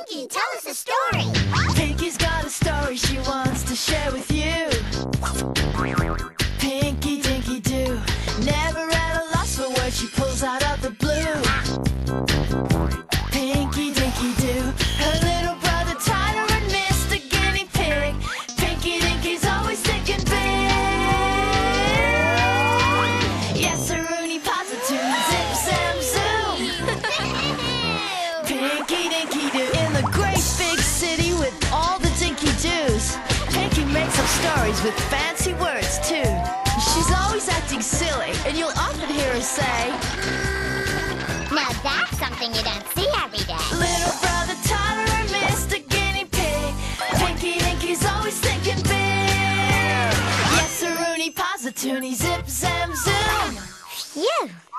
Pinky, tell us a story. Pinky's got a story she wants to share with you. Pinky Dinky Doo, never at a loss for words she pulls out of the blue. Pinky Dinky Doo, her little brother Tyler and Mr. Guinea Pig. Pinky Dinky's always thinking big. Yes, a Rooney Positoon, zip, zam, zoom. Pinky Dinky Doo, in the great big city with all the Dinky Doos. Pinky makes up stories with fancy words too. She's always acting silly, and you'll often hear her say, Now that's something you don't see every day. little brother Tyler and Mr. Guinea Pig. Pinky Dinky's always thinking big. Yes, a Rooney Positoon, zip, zam, zoom. Phew.